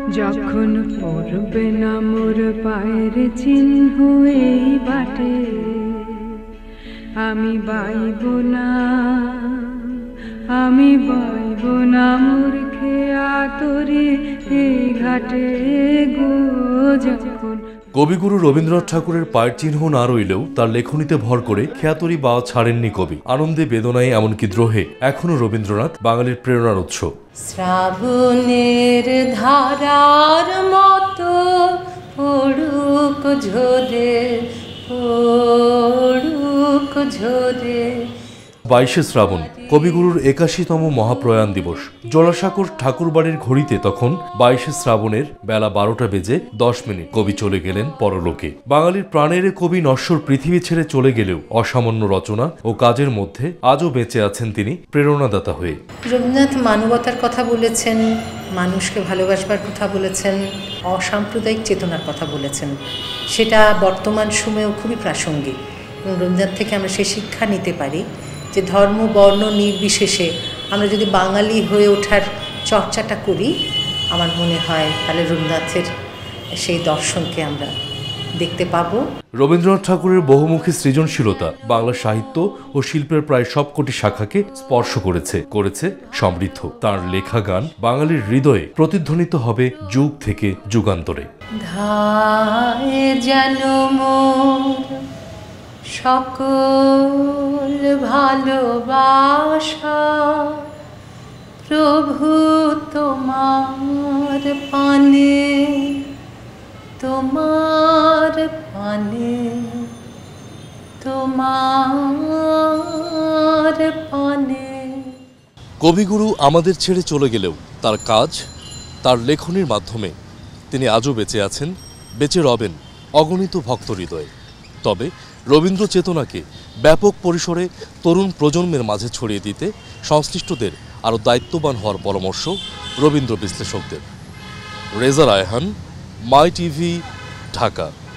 যখন পড়বে না মোর পায়ের চিহ্ন এই বাটে, আমি বাইব না, আমি বাইব না মোর খেয়া তরি এই ঘাটে গো। যখন কবিগুরু রবীন্দ্রনাথ ঠাকুরের পায়ের চিহ্ন না রইলেও তার লেখনীতে ভর করে খেয়াতরি বা ছাড়েননি কবি। আনন্দে বেদনায় এমনকি দ্রোহে এখনো রবীন্দ্রনাথ বাঙালির প্রেরণার উৎস। শ্রাবণের ধারার মতো পড়ুক ঝরে, পড়ুক ঝরে। 22শে শ্রাবণ কবিগুরুর 81তম মহাপ্রয়াণ দিবস। জোড়াসাঁকোর ঠাকুরবাড়ির ঘড়িতে তখন 22শে শ্রাবণের বেলা 12টা বেজে 10 মিনিট। কবি চলে গেলেন পরলোকে। বাঙালির প্রাণের কবি নশ্বর পৃথিবী ছেড়ে চলে গেলেও অসামান্য রচনা ও কাজের মধ্যে আজও বেঁচে আছেন তিনি প্রেরণাদাতা হয়ে। রবীন্দ্রনাথ মানবতার কথা বলেছেন, মানুষকে ভালোবাসবার কথা বলেছেন, অসাম্প্রদায়িক চেতনার কথা বলেছেন। সেটা বর্তমান সময়েও খুবই প্রাসঙ্গিক এবং রবীন্দ্রনাথ থেকে আমরা সে শিক্ষা নিতে পারি যে ধর্ম বর্ণ নির্বিশেষে আমরা যদি বাঙালি হয়ে ওঠার চর্চাটা করি, আমার মনে হয় তাহলে রবীন্দ্রনাথের সেই দর্শনকে আমরা দেখতে পাব। রবীন্দ্রনাথ ঠাকুরের বহুমুখী সৃজনশীলতা বাংলা সাহিত্য ও শিল্পের প্রায় সবকটি শাখাকে স্পর্শ করেছে সমৃদ্ধ। তার লেখা গান বাঙালির হৃদয়ে প্রতিধ্বনিত হবে যুগ থেকে যুগান্তরে। ধায় যেন মোর সকল ভালোবাসা, প্রভু তোমার পানে, তোমার পানে, তোমার পানে। কবিগুরু আমাদের ছেড়ে চলে গেলেও তার কাজ, তার লেখনীর মাধ্যমে তিনি আজও বেঁচে আছেন, বেঁচে রবেন অগণিত ভক্ত হৃদয়ে। তবে রবীন্দ্র চেতনাকে ব্যাপক পরিসরে তরুণ প্রজন্মের মাঝে ছড়িয়ে দিতে সংশ্লিষ্টদের আরও দায়িত্ববান হওয়ার পরামর্শ রবীন্দ্র বিশ্লেষকদের। Reza Raihan, my TV, Dhaka.